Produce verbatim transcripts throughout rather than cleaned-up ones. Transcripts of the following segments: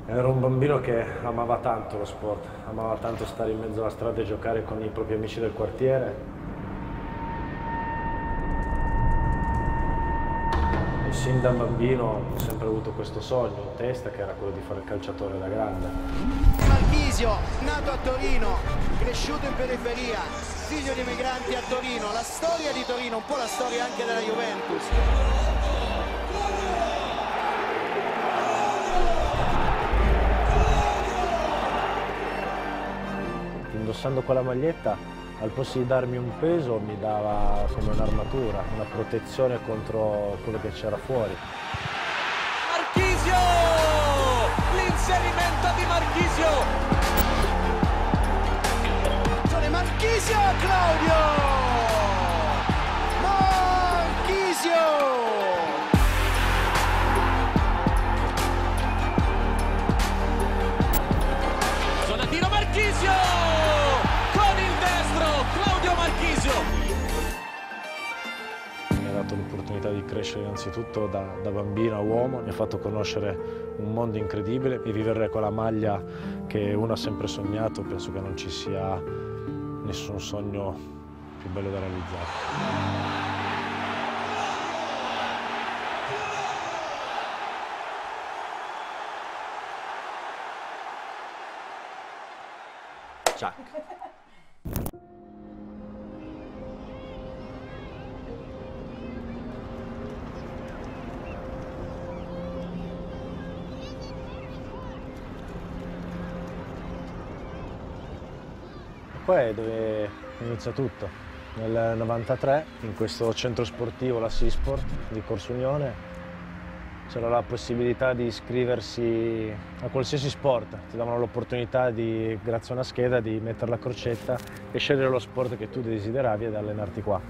Ero un bambino che amava tanto lo sport, amava tanto stare in mezzo alla strada e giocare con i propri amici del quartiere. E sin da bambino ho sempre avuto questo sogno in testa, che era quello di fare il calciatore da grande. Marchisio, nato a Torino, cresciuto in periferia, figlio di migranti a Torino, la storia di Torino, un po' la storia anche della Juventus. Indossando quella maglietta, al posto di darmi un peso, mi dava come un'armatura, una protezione contro quello che c'era fuori. Marchisio! L'inserimento di Marchisio! Marchisio, Claudio! Marchisio! Donatino Marchisio! Con il destro, Claudio Marchisio! Mi ha dato l'opportunità di crescere innanzitutto da, da bambino a uomo, mi ha fatto conoscere un mondo incredibile e vivere con la maglia che uno ha sempre sognato. Penso che non ci sia nessun sogno più bello da realizzare. Ciao. Qua è dove inizia tutto. Nel novantatré, in questo centro sportivo, la Sisport di Corso Unione, c'era la possibilità di iscriversi a qualsiasi sport. Ti davano l'opportunità di, grazie a una scheda, di mettere la crocetta e scegliere lo sport che tu desideravi ed allenarti qua.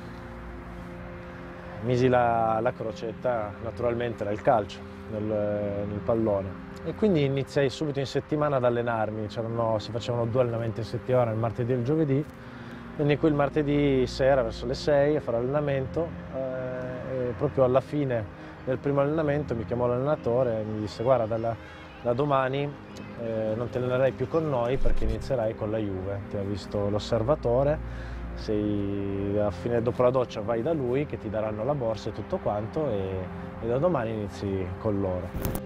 Misi la, la crocetta, naturalmente era il calcio, nel, nel pallone. E quindi iniziai subito in settimana ad allenarmi. Si facevano due allenamenti in settimana, il martedì e il giovedì. Quindi qui il martedì sera verso le sei a fare allenamento eh, e proprio alla fine del primo allenamento mi chiamò l'allenatore e mi disse: guarda, dalla, da domani eh, non ti allenerai più con noi perché inizierai con la Juve. Ti ha visto l'osservatore, sei, a fine, dopo la doccia vai da lui che ti daranno la borsa e tutto quanto e, e da domani inizi con loro.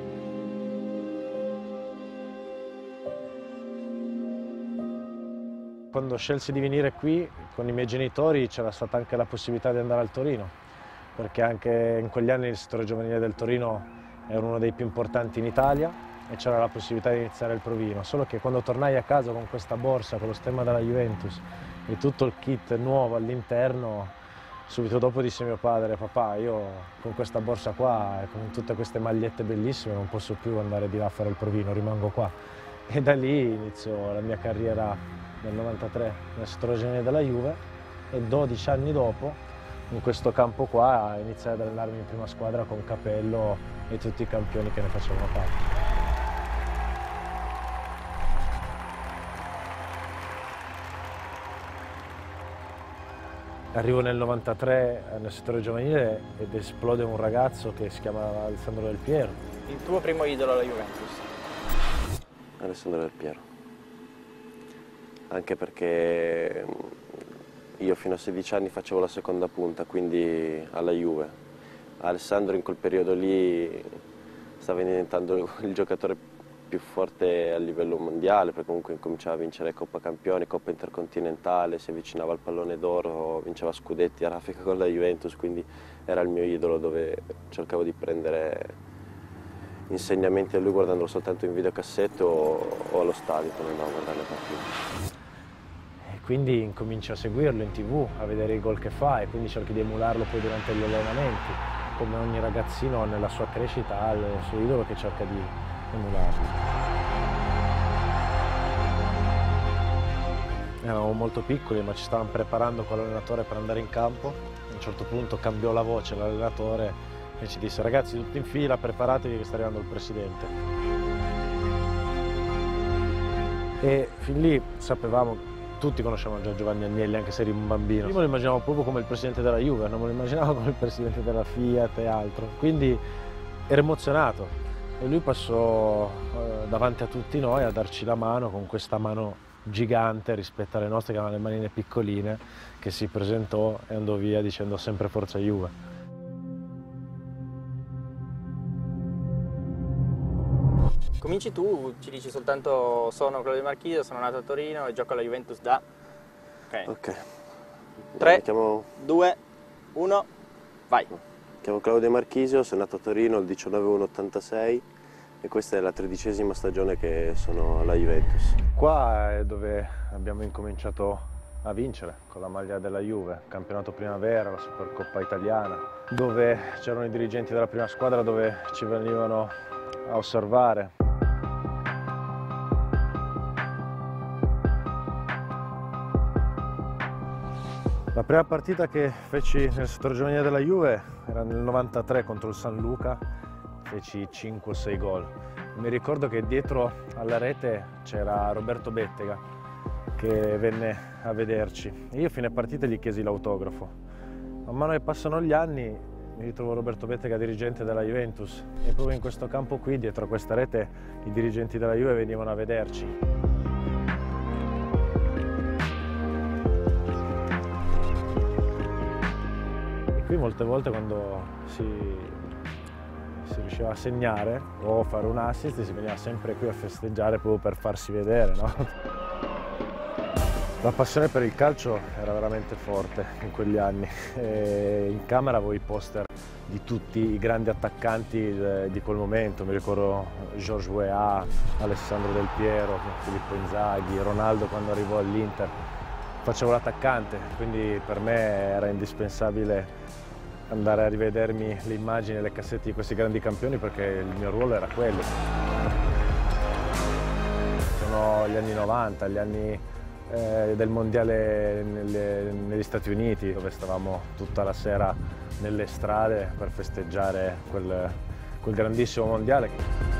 Quando scelsi di venire qui con i miei genitori c'era stata anche la possibilità di andare al Torino, perché anche in quegli anni il settore giovanile del Torino era uno dei più importanti in Italia e c'era la possibilità di iniziare il provino. Solo che quando tornai a casa con questa borsa, con lo stemma della Juventus e tutto il kit nuovo all'interno, subito dopo disse mio padre: papà, io con questa borsa qua e con tutte queste magliette bellissime non posso più andare di là a fare il provino, rimango qua. E da lì iniziò la mia carriera nel novantatré nel settore giovanile della Juve e dodici anni dopo in questo campo qua iniziai ad allenarmi in prima squadra con Capello e tutti i campioni che ne facevano parte. Arrivo nel novantatré nel settore giovanile ed esplode un ragazzo che si chiama Alessandro Del Piero. Il tuo primo idolo alla Juventus? Alessandro Del Piero. Anche perché io fino a sedici anni facevo la seconda punta, quindi alla Juve. Alessandro in quel periodo lì stava diventando il giocatore più forte a livello mondiale, perché comunque cominciava a vincere Coppa Campioni, Coppa Intercontinentale, si avvicinava al pallone d'oro, vinceva scudetti a raffica con la Juventus, quindi era il mio idolo dove cercavo di prendere insegnamenti a lui guardandolo soltanto in videocassette o, o allo stadio quando andavo a guardare le partite. Quindi incomincio a seguirlo in tv, a vedere i gol che fa e quindi cerco di emularlo poi durante gli allenamenti. Come ogni ragazzino nella sua crescita ha il suo idolo che cerca di emularlo. Eravamo molto piccoli ma ci stavamo preparando con l'allenatore per andare in campo. A un certo punto cambiò la voce l'allenatore e ci disse: ragazzi, tutti in fila, preparatevi che sta arrivando il presidente. E fin lì sapevamo, tutti conoscevano già Giovanni Agnelli, anche se eri un bambino. Io me lo immaginavo proprio come il presidente della Juve, non me lo immaginavo come il presidente della Fiat e altro. Quindi ero emozionato e lui passò eh, davanti a tutti noi a darci la mano con questa mano gigante rispetto alle nostre che avevano le manine piccoline, che si presentò e andò via dicendo sempre forza Juve. Cominci tu, ci dici soltanto sono Claudio Marchisio, sono nato a Torino e gioco alla Juventus da... Ok. Ok. tre, Mi chiamo... due, uno, vai. Mi chiamo Claudio Marchisio, sono nato a Torino il diciannove uno ottantasei e questa è la tredicesima stagione che sono alla Juventus. Qua è dove abbiamo incominciato a vincere con la maglia della Juve, campionato primavera, la Supercoppa italiana, dove c'erano i dirigenti della prima squadra dove ci venivano a osservare. La prima partita che feci nel settore giovanile della Juve era nel novantatré contro il San Luca, feci cinque o sei gol. Mi ricordo che dietro alla rete c'era Roberto Bettega che venne a vederci e io a fine partita gli chiesi l'autografo. Man mano che passano gli anni mi ritrovo Roberto Bettega, dirigente della Juventus, e proprio in questo campo qui, dietro a questa rete, i dirigenti della Juve venivano a vederci. Qui molte volte quando si, si riusciva a segnare o fare un assist si veniva sempre qui a festeggiare proprio per farsi vedere, no? La passione per il calcio era veramente forte in quegli anni e in camera avevo i poster di tutti i grandi attaccanti di quel momento. Mi ricordo Georges Weah, Alessandro Del Piero, Filippo Inzaghi, Ronaldo quando arrivò all'Inter. Facevo l'attaccante, quindi per me era indispensabile andare a rivedermi le immagini e le cassette di questi grandi campioni perché il mio ruolo era quello. Sono gli anni novanta, gli anni eh, del mondiale nelle, negli Stati Uniti, dove stavamo tutta la sera nelle strade per festeggiare quel, quel grandissimo mondiale.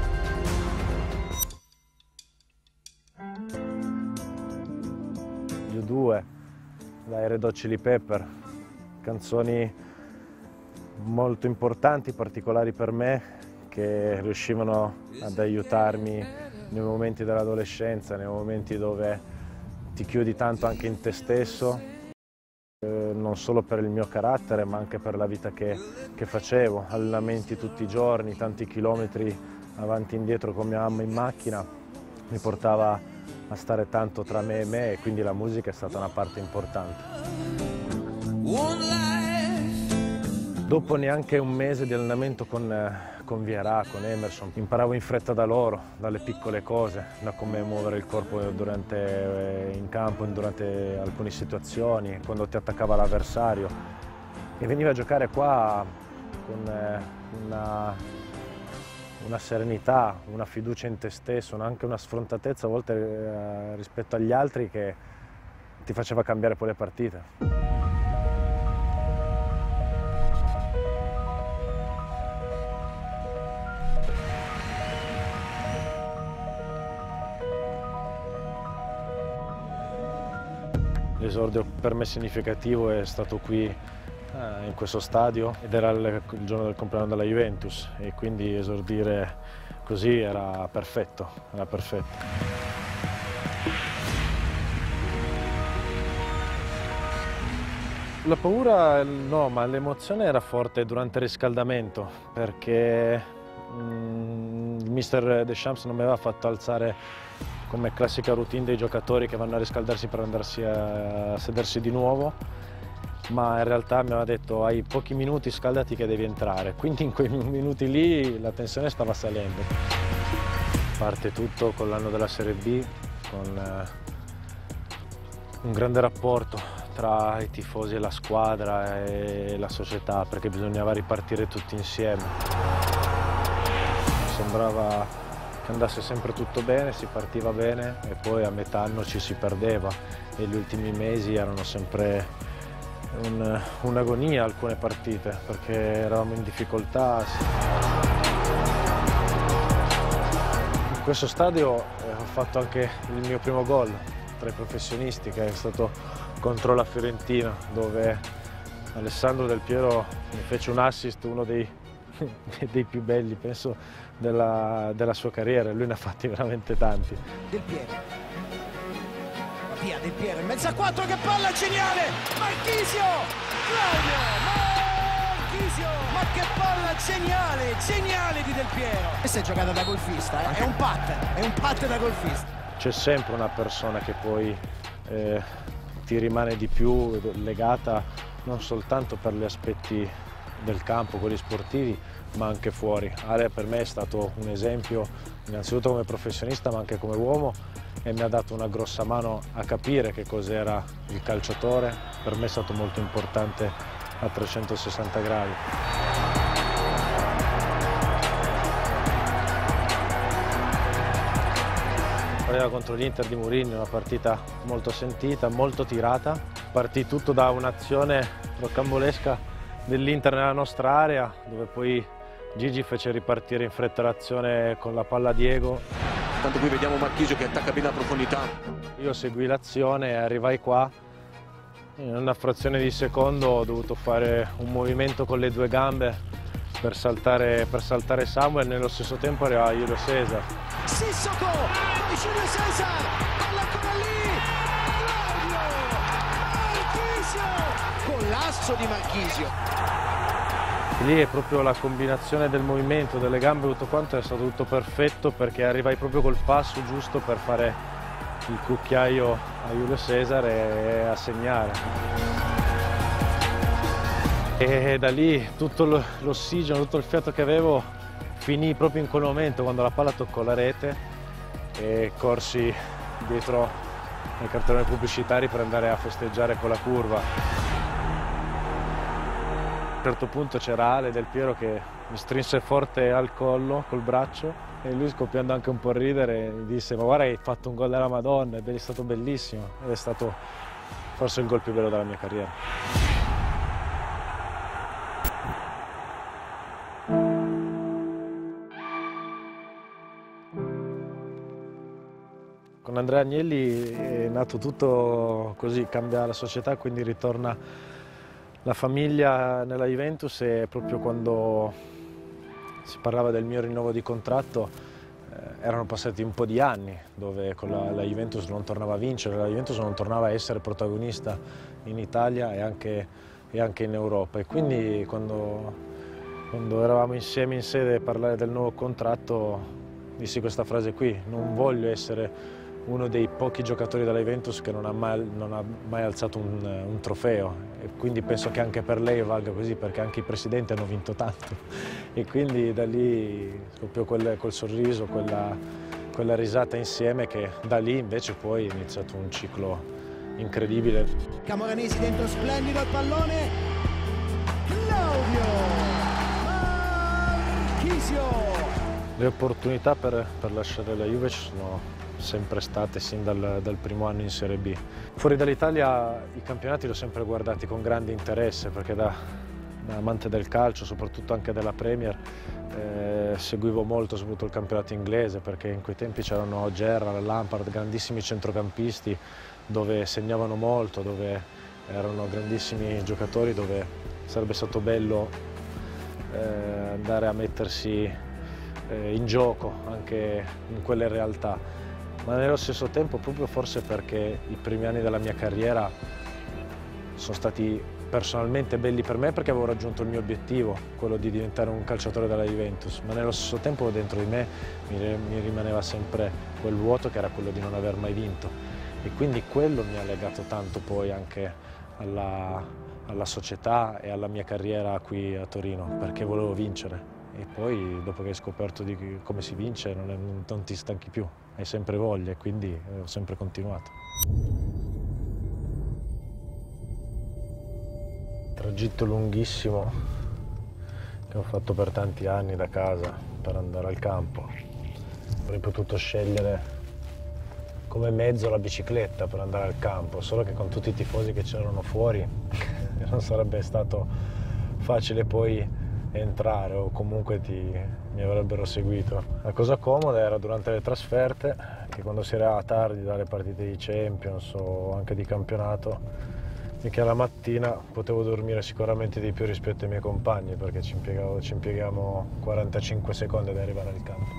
U due, dai Red Hot Chili Pepper, canzoni molto importanti, particolari per me, che riuscivano ad aiutarmi nei momenti dell'adolescenza, nei momenti dove ti chiudi tanto anche in te stesso, eh, non solo per il mio carattere ma anche per la vita che, che facevo, allenamenti tutti i giorni, tanti chilometri avanti e indietro con mia mamma in macchina, mi portava a stare tanto tra me e me e quindi la musica è stata una parte importante. Dopo neanche un mese di allenamento con, eh, con Vieira, con Emerson, imparavo in fretta da loro, dalle piccole cose, da come muovere il corpo durante, eh, in campo, durante alcune situazioni, quando ti attaccava l'avversario. E veniva a giocare qua con eh, una, una serenità, una fiducia in te stesso, anche una sfrontatezza a volte eh, rispetto agli altri che ti faceva cambiare poi le partite. L'esordio per me significativo è stato qui eh, in questo stadio ed era il, il giorno del compleanno della Juventus e quindi esordire così era perfetto, era perfetto. La paura no, ma l'emozione era forte durante il riscaldamento perché mm, il mister Deschamps non mi aveva fatto alzare come classica routine dei giocatori che vanno a riscaldarsi per andarsi a sedersi di nuovo, ma in realtà mi aveva detto hai pochi minuti, scaldati che devi entrare, quindi in quei minuti lì la tensione stava salendo. Parte tutto con l'anno della Serie B, con eh, un grande rapporto tra i tifosi e la squadra e la società, perché bisognava ripartire tutti insieme. Sembrava andasse sempre tutto bene, si partiva bene e poi a metà anno ci si perdeva e gli ultimi mesi erano sempre un'agonia un alcune partite perché eravamo in difficoltà. In questo stadio eh, ho fatto anche il mio primo gol tra i professionisti che è stato contro la Fiorentina dove Alessandro Del Piero mi fece un assist, uno dei dei più belli, penso, della, della sua carriera. Lui ne ha fatti veramente tanti. Del Piero. Via Del Piero in mezzo a quattro, che palla geniale! Marchisio! Claudio! Marchisio! Ma che palla geniale, geniale di Del Piero! Questa è giocata da golfista, eh? È un putt, è un putt da golfista. C'è sempre una persona che poi eh, ti rimane di più legata non soltanto per gli aspetti del campo, quelli sportivi, ma anche fuori. Ale per me è stato un esempio innanzitutto come professionista, ma anche come uomo, e mi ha dato una grossa mano a capire che cos'era il calciatore. Per me è stato molto importante a trecentosessanta gradi. Era contro l'Inter di Mourinho, una partita molto sentita, molto tirata. Partì tutto da un'azione rocambolesca dell'Inter nella nostra area, dove poi Gigi fece ripartire in fretta l'azione con la palla a Diego. Tanto qui vediamo Marchisio che attacca bene a profondità. Io seguì l'azione e arrivai qua. In una frazione di secondo ho dovuto fare un movimento con le due gambe per saltare, per saltare Samuel, nello stesso tempo arrivava Julio Cesar. Sissoko, poi Julio Cesar, palla ancora lì, Claudio, Marchisio, collasso di Marchisio. Lì è proprio la combinazione del movimento, delle gambe, tutto quanto è stato tutto perfetto, perché arrivai proprio col passo giusto per fare il cucchiaio a Julio Cesar e a segnare. E da lì tutto l'ossigeno, tutto il fiato che avevo finì proprio in quel momento, quando la palla toccò la rete, e corsi dietro ai cartelloni pubblicitari per andare a festeggiare con la curva. A un certo punto c'era Ale Del Piero che mi strinse forte al collo col braccio, e lui, scoppiando anche un po' a ridere, mi disse: ma guarda, hai fatto un gol della Madonna, ed è stato bellissimo, ed è stato forse il gol più bello della mia carriera. Con Andrea Agnelli è nato tutto così, cambia la società, quindi ritorna la famiglia nella Juventus, e proprio quando si parlava del mio rinnovo di contratto eh, erano passati un po' di anni dove con la, la Juventus non tornava a vincere, la Juventus non tornava a essere protagonista in Italia e anche, e anche in Europa, e quindi quando, quando eravamo insieme in sede a parlare del nuovo contratto dissi questa frase qui: non voglio essere uno dei pochi giocatori della Juventus che non ha mai, non ha mai alzato un, un trofeo, e quindi penso che anche per lei valga così, perché anche i presidenti hanno vinto tanto, e quindi da lì proprio quel, quel sorriso, quella, quella risata insieme, che da lì invece poi è iniziato un ciclo incredibile. Camoranesi dentro, splendido il pallone, Claudio Marchisio. Le opportunità per, per lasciare la Juve ci sono sempre state sin dal, dal primo anno in Serie B. Fuori dall'Italia i campionati li ho sempre guardati con grande interesse, perché da, da amante del calcio, soprattutto anche della Premier, eh, seguivo molto soprattutto il campionato inglese, perché in quei tempi c'erano Gerrard, Lampard, grandissimi centrocampisti dove segnavano molto, dove erano grandissimi giocatori, dove sarebbe stato bello eh, andare a mettersi eh, in gioco anche in quelle realtà. Ma nello stesso tempo, proprio forse perché i primi anni della mia carriera sono stati personalmente belli per me, perché avevo raggiunto il mio obiettivo, quello di diventare un calciatore della Juventus, ma nello stesso tempo dentro di me mi rimaneva sempre quel vuoto, che era quello di non aver mai vinto, e quindi quello mi ha legato tanto poi anche alla, alla società e alla mia carriera qui a Torino, perché volevo vincere. E poi, dopo che hai scoperto di come si vince, non, è, non ti stanchi più, hai sempre voglia, e quindi ho sempre continuato. Tragitto lunghissimo che ho fatto per tanti anni da casa per andare al campo. Avrei potuto scegliere come mezzo la bicicletta per andare al campo, solo che con tutti i tifosi che c'erano fuori non sarebbe stato facile poi entrare, o comunque ti, mi avrebbero seguito. La cosa comoda era durante le trasferte, che quando si era tardi dalle partite di Champions o anche di campionato e che alla mattina potevo dormire sicuramente di più rispetto ai miei compagni, perché ci, ci impieghiamo quarantacinque secondi ad arrivare al campo.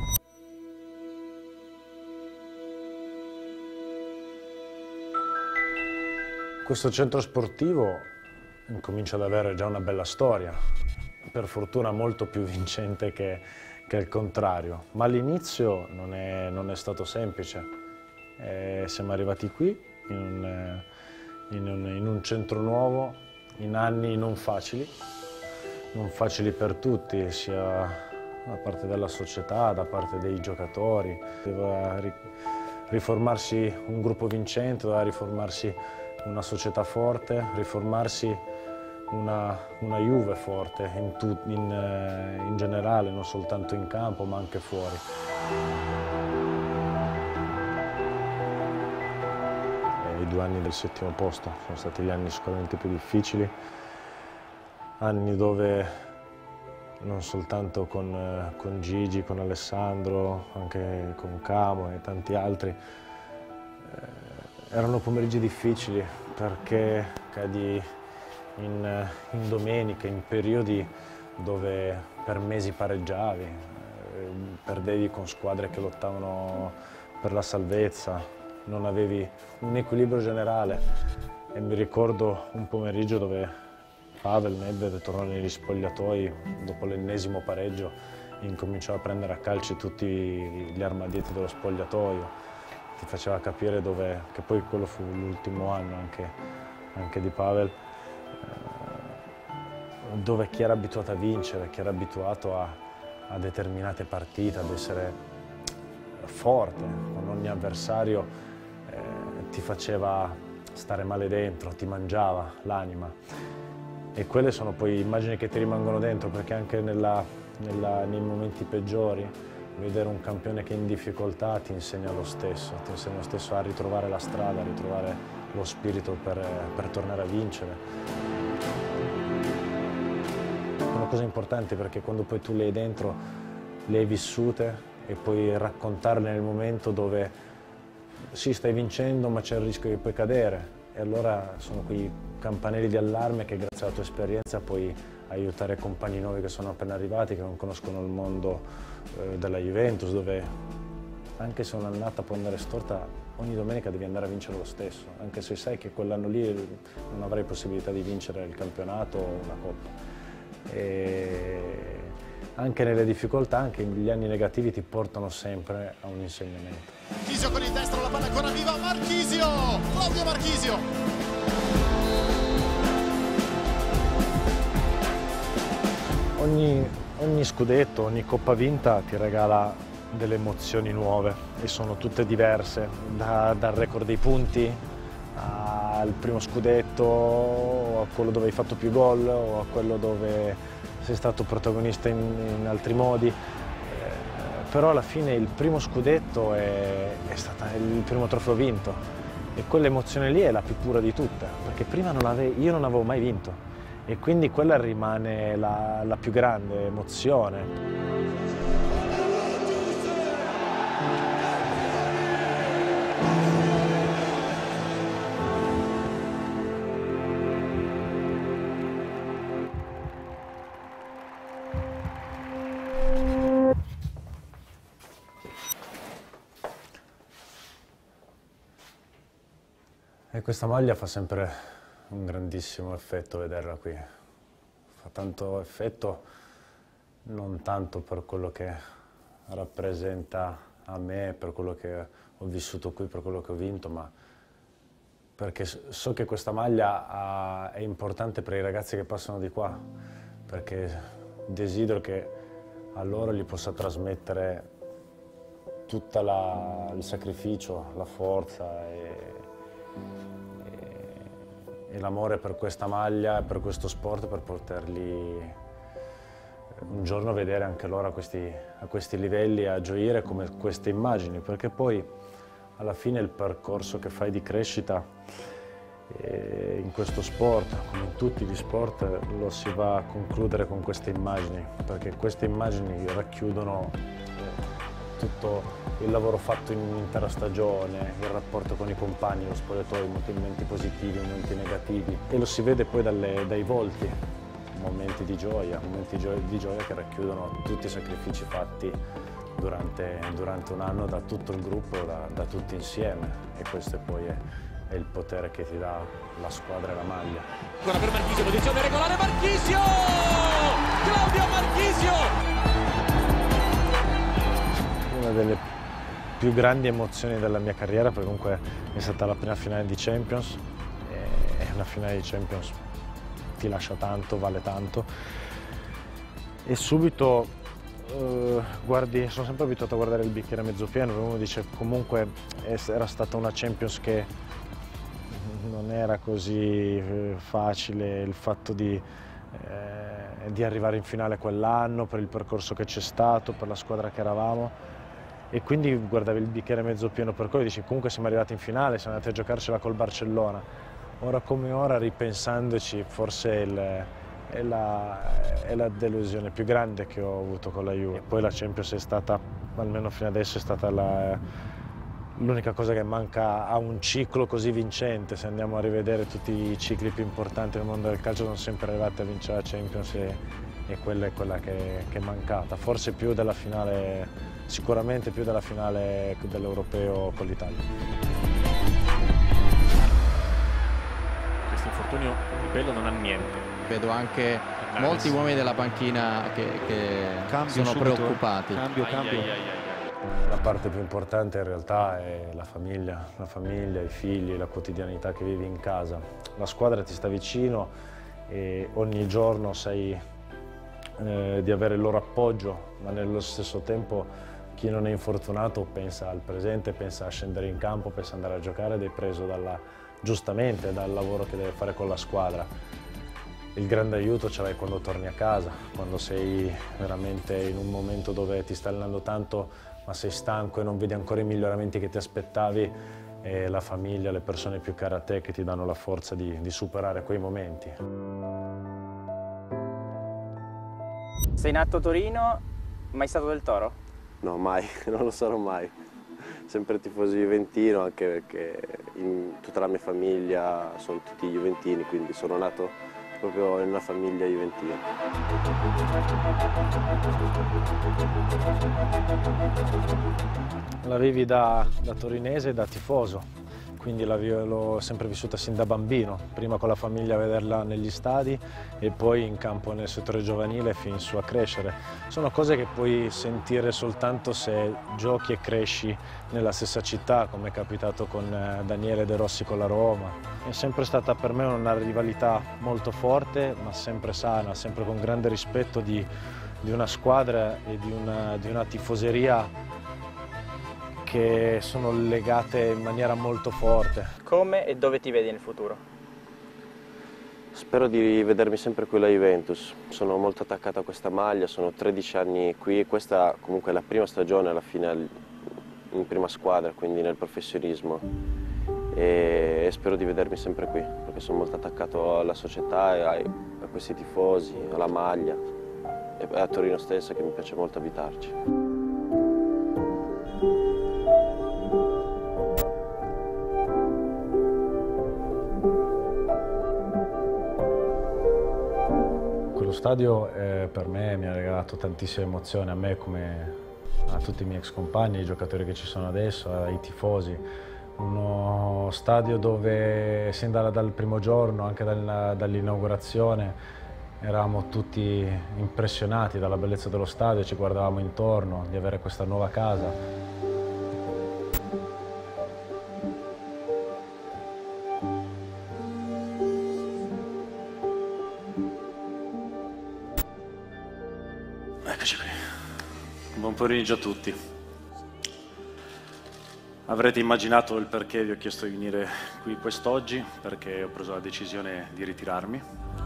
Questo centro sportivo incomincia ad avere già una bella storia, per fortuna molto più vincente che, che il contrario, ma all'inizio non è, non è stato semplice. E siamo arrivati qui in un, in, un, in un centro nuovo, in anni non facili, non facili per tutti, sia da parte della società, da parte dei giocatori. Doveva riformarsi un gruppo vincente, doveva riformarsi una società forte, riformarsi una, una Juve forte in, tu, in, in generale, non soltanto in campo ma anche fuori. I due anni del settimo posto sono stati gli anni sicuramente più difficili, anni dove non soltanto con, con Gigi, con Alessandro, anche con Camo e tanti altri, eh, erano pomeriggi difficili perché cadi in, in domenica, in periodi dove per mesi pareggiavi, eh, perdevi con squadre che lottavano per la salvezza, non avevi un equilibrio generale. E mi ricordo un pomeriggio dove Pavel Nedved tornò negli spogliatoi dopo l'ennesimo pareggio, incominciò a prendere a calci tutti gli armadietti dello spogliatoio. Ti faceva capire dove, che poi quello fu l'ultimo anno anche, anche di Pavel, eh, dove chi era abituato a vincere, chi era abituato a, a determinate partite, ad essere forte con ogni avversario, eh, ti faceva stare male dentro, ti mangiava l'anima. E quelle sono poi immagini che ti rimangono dentro, perché anche nella, nella, nei momenti peggiori vedere un campione che è in difficoltà ti insegna lo stesso, ti insegna lo stesso a ritrovare la strada, a ritrovare lo spirito per, per tornare a vincere. Sono cose importanti perché quando poi tu le hai dentro, le hai vissute e puoi raccontarle nel momento dove sì, stai vincendo ma c'è il rischio che puoi cadere. E allora sono quei campanelli di allarme che grazie alla tua esperienza puoi aiutare compagni nuovi che sono appena arrivati, che non conoscono il mondo eh, della Juventus, dove anche se un'annata può andare storta, ogni domenica devi andare a vincere lo stesso, anche se sai che quell'anno lì non avrai possibilità di vincere il campionato o una coppa. E anche nelle difficoltà, anche gli anni negativi ti portano sempre a un insegnamento. Marchisio con il destro, la palla ancora viva, Marchisio! Claudio Marchisio! Ogni, ogni scudetto, ogni coppa vinta ti regala delle emozioni nuove e sono tutte diverse, da, dal record dei punti al primo scudetto, o a quello dove hai fatto più gol o a quello dove sei stato protagonista in, in altri modi, eh, però alla fine il primo scudetto è, è stato il primo trofeo vinto e quell'emozione lì è la più pura di tutte, perché prima non ave, io non avevo mai vinto. E quindi quella rimane la, la più grande emozione. E questa maglia fa sempre un grandissimo effetto vederla qui, fa tanto effetto non tanto per quello che rappresenta a me, per quello che ho vissuto qui, per quello che ho vinto, ma perché so che questa maglia ha, è importante per i ragazzi che passano di qua, perché desidero che a loro gli possa trasmettere tutto il sacrificio, la forza e, e l'amore per questa maglia e per questo sport, per poterli un giorno vedere anche loro a questi, a questi livelli, a gioire come queste immagini, perché poi alla fine il percorso che fai di crescita eh, in questo sport, come in tutti gli sport, lo si va a concludere con queste immagini, perché queste immagini racchiudono eh, tutto il lavoro fatto in un'intera stagione, il rapporto con i compagni, lo spogliatoio, momenti positivi, momenti negativi, e lo si vede poi dalle, dai volti, momenti di gioia, momenti di gioia che racchiudono tutti i sacrifici fatti durante, durante un anno da tutto il gruppo, da, da tutti insieme, e questo poi è, è il potere che ti dà la squadra e la maglia. Ancora per Marchisio, posizione regolare, Marchisio! Claudio Marchisio! Una delle più grandi emozioni della mia carriera, perché comunque è stata la prima finale di Champions, e una finale di Champions ti lascia tanto, vale tanto, e subito eh, guardi, sono sempre abituato a guardare il bicchiere mezzo pieno, uno dice comunque era stata una Champions che non era così facile, il fatto di, eh, di arrivare in finale quell'anno, per il percorso che c'è stato, per la squadra che eravamo, e quindi guardavi il bicchiere mezzo pieno per quello e dici comunque siamo arrivati in finale, siamo andati a giocarcela col Barcellona. Ora come ora, ripensandoci, forse il, è, la, è la delusione più grande che ho avuto con la Juve. E poi la Champions è stata, almeno fino adesso, è stata l'unica cosa che manca a un ciclo così vincente. Se andiamo a rivedere tutti i cicli più importanti nel mondo del calcio, sono sempre arrivati a vincere la Champions, e, e quella è quella che, che è mancata. Forse più della finale, sicuramente più della finale dell'Europeo con l'Italia. Infortunio di Bello non ha niente. Vedo anche molti uomini della panchina che, che sono subito. preoccupati. Cambio, cambio. Ai, ai, ai, ai. La parte più importante in realtà è la famiglia, la famiglia, i figli, la quotidianità che vivi in casa. La squadra ti sta vicino e ogni giorno sai eh, di avere il loro appoggio, ma nello stesso tempo chi non è infortunato pensa al presente, pensa a scendere in campo, pensa ad andare a giocare ed è preso dalla giustamente dal lavoro che deve fare con la squadra. Il grande aiuto ce l'hai quando torni a casa, quando sei veramente in un momento dove ti sta allenando tanto ma sei stanco e non vedi ancora i miglioramenti che ti aspettavi, e la famiglia, le persone più care a te che ti danno la forza di, di superare quei momenti. Sei nato a Torino, mai stato del Toro? No, mai, non lo sarò mai. Sempre tifoso juventino, anche perché in tutta la mia famiglia sono tutti juventini, quindi sono nato proprio in una famiglia juventina. La vivi da, da torinese e da tifoso, quindi l'ho sempre vissuta sin da bambino, prima con la famiglia a vederla negli stadi e poi in campo nel settore giovanile fin su a crescere. Sono cose che puoi sentire soltanto se giochi e cresci nella stessa città, come è capitato con Daniele De Rossi con la Roma. È sempre stata per me una rivalità molto forte, ma sempre sana, sempre con grande rispetto di, di una squadra e di una, di una tifoseria che sono legate in maniera molto forte. Come e dove ti vedi nel futuro? Spero di vedermi sempre qui alla Juventus. Sono molto attaccato a questa maglia, sono tredici anni qui, questa comunque è la prima stagione alla fine in prima squadra, quindi nel professionismo. E spero di vedermi sempre qui, perché sono molto attaccato alla società, e a questi tifosi, alla maglia e a Torino stessa, che mi piace molto abitarci. Lo stadio eh, per me mi ha regalato tantissime emozioni, a me come a tutti i miei ex compagni, ai giocatori che ci sono adesso, ai tifosi. Uno stadio dove sin dal, dal primo giorno, anche dall'inaugurazione, eravamo tutti impressionati dalla bellezza dello stadio, ci guardavamo intorno, di avere questa nuova casa. Eccoci qui. Buon pomeriggio a tutti. Avrete immaginato il perché vi ho chiesto di venire qui quest'oggi, perché ho preso la decisione di ritirarmi.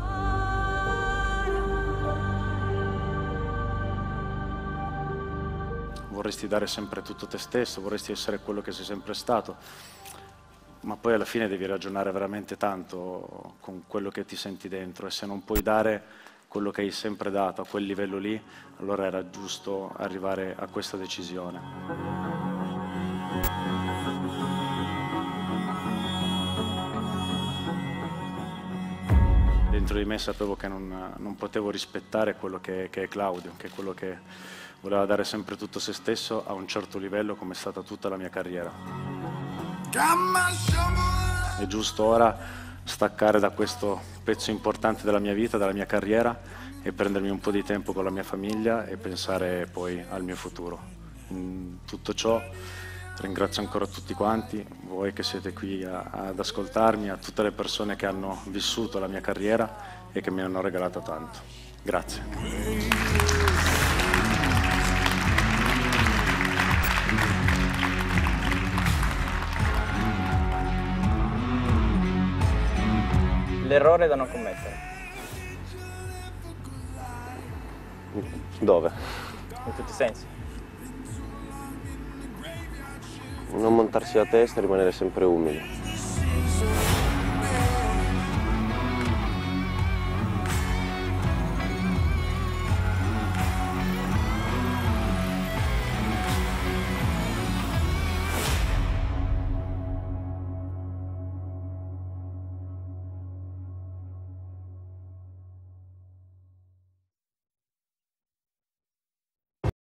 Vorresti dare sempre tutto te stesso, vorresti essere quello che sei sempre stato, ma poi alla fine devi ragionare veramente tanto con quello che ti senti dentro, e se non puoi dare quello che hai sempre dato a quel livello lì, allora era giusto arrivare a questa decisione. Dentro di me sapevo che non, non potevo rispettare quello che, che è Claudio, che è quello che voleva dare sempre tutto se stesso a un certo livello, come è stata tutta la mia carriera. È giusto ora staccare da questo pezzo importante della mia vita, della mia carriera, e prendermi un po' di tempo con la mia famiglia e pensare poi al mio futuro. In tutto ciò ringrazio ancora tutti quanti, voi che siete qui a, ad ascoltarmi, a tutte le persone che hanno vissuto la mia carriera e che mi hanno regalato tanto. Grazie. L'errore da non commettere. Dove? In tutti i sensi. Non montarsi la testa e rimanere sempre umili.